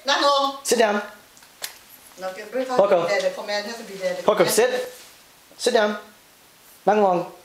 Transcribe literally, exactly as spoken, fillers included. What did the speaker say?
นั่งลง Sit down. No, get- bring- Poko. be there. The command has to be there. The Poko, command- sit. Sit down. นั่งลง